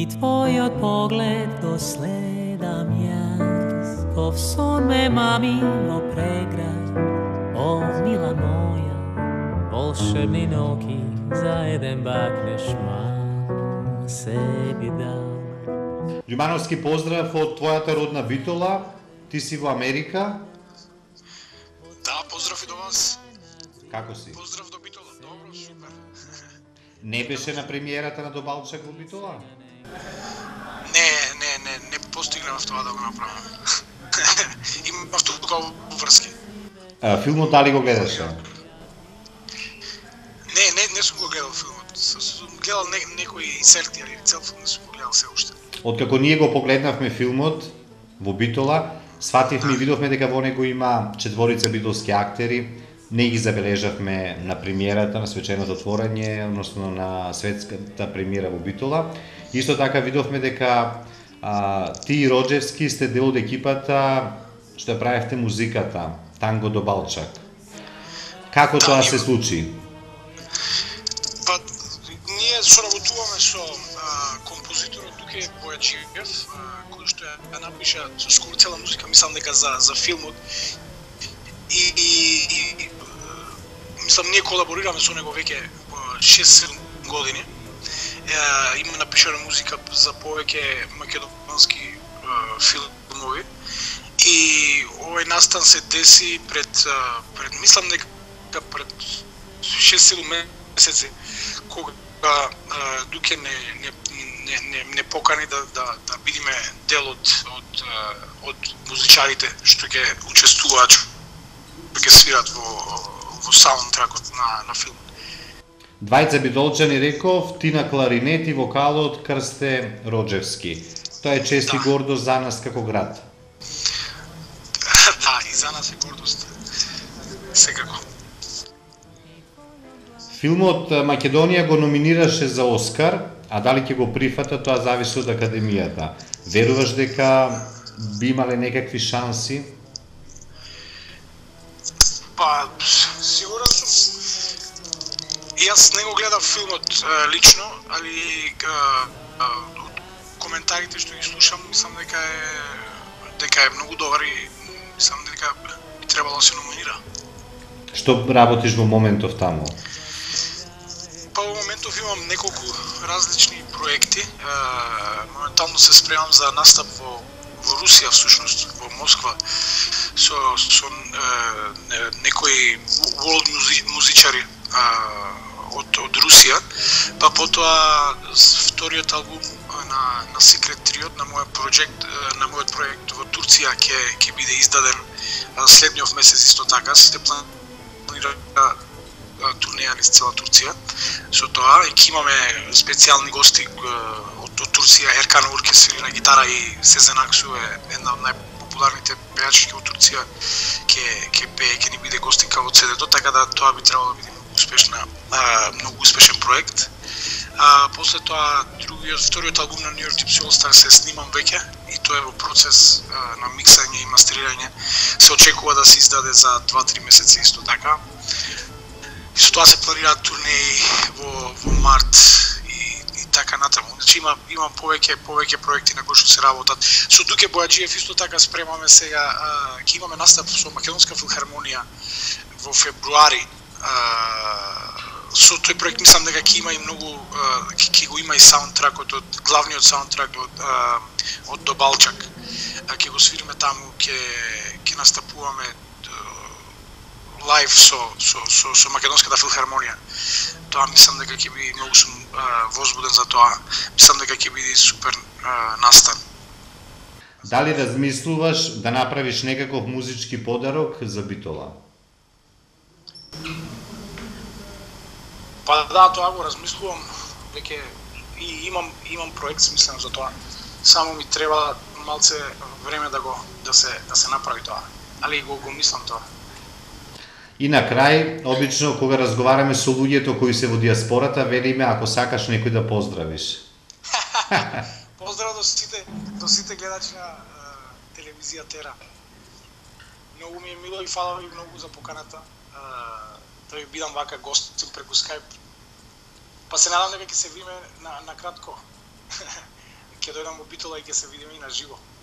I tvoj pogled go sledam jaz, ko v son me mamino pregrad. O, mila moja, volšebni noki, za jeden bakneš mam sebi dal. Ѓумановски поздрав од твојата родна Битола. Ти си во Америка. Да, поздрав и до вас. Како си? Поздрав до Битола. Добро, супер. Не беше на премиерата на Добалчак во Битола? Не постигнав тоа да го направам. Имав тука врски. Филмот дали го гледаше? Не сум го гледал филмот. Сум гледал некои инсерти, али цел филм не сум го гледал се уште. Откако ние го погледнавме филмот во Битола, свативме и видовме дека во него има четворица битолски актери. Не ги забележавме на премиерата, на свеченото отворање, односно на светската премиера во Битола. Исто така видовме дека ти и Роджевски сте дел од екипата што ја правевте музиката, Танго до Балчак. Како тоа се случи? Па, ние соработуваме со композиторот Дуке Бојаджиев, кој што ја напиша скоро цела музика, мислам дека за филмот. И мислам, ние колаборираме со него веќе 6-7 години. Има напишана музика за повеќе македонски филмови. И овој настан се деси пред мислам дека пред 6-7 месеци, кога Дуке не покани да бидиме дел од музичарите што ќе учествуваат, што ќе свират во саундтракот на филмот. Двајца битолчани реков, ти на кларинет и вокалот Крсте Роджевски. Тоа е чест и гордост за нас како град. Да, и за нас е гордост. Секако. Филмот Македонија го номинираше за Оскар, а дали ќе го прифата, тоа зависи од Академијата. Веруваш дека би имале некакви шанси? Па, сигурен сум. Јас не го гледав филмот лично, али од коментарите што ги слушам, мислам дека е многу добар и мислам дека би требало да се номинира. Што работиш во моментов таму? Па во моментов имам неколку различни проекти. Моментално се спремам за настап во Русија, всушност, во Москва, со некои world музичари од Русија, па потоа вториот албум на Secret Trio, на мојот проект во Турција ќе биде издаден следниот месец исто така. Се планира турнеја низ цела Турција. Со тоа и ќе имаме специјални гости од Турција. Еркан Урке свири на гитара и Сезен Аксу е една од најпопуларните пејачки во Турција. Ќе пее, ќе ни биде гостинка во CD-то, така да тоа би требало да биде многу успешен проект. После тоа вториот албум на New York Gypsy All Stars се снимам веќе и тоа е во процес на миксање и мастерирање. Се очекува да се издаде за 2-3 месеци исто така. И со тоа се планираат турнеи во март и така натаму. Значи имам повеќе проекти на кои што се работат. Со Дуке Бојаджиев исто така спремаме сега, ќе имаме настап со Македонска филхармонија во февруари. Со тој проект мислам дека ќе има и многу, ќе го има и саундтракот главниот саундтрак од Добалчак. Ќе го свириме таму, ќе настапуваме лайв со Македонската филхармонија. Тоа мислам дека ќе биде, многу сум возбуден за тоа. Мислам дека ќе биде супер настан. Дали размислуваш да направиш некаков музички подарок за Битола? Па да, тоа го размислувам, веќе и имам проект, мислам за тоа. Само ми треба малце време да се направи тоа. Али го мислам тоа. И на крај, обично кога разговараме со луѓето кои се во диаспората, велиме ако сакаш некој да поздравиш. Поздрав до сите гледачи на телевизија Тера. Многу ми е мило и фала ви многу за поканата. Да ви бидам вака гостин преку Skype. Па се надам дека ќе се видиме на кратко. ќе дојдам во Битола и ќе се видиме и на живо.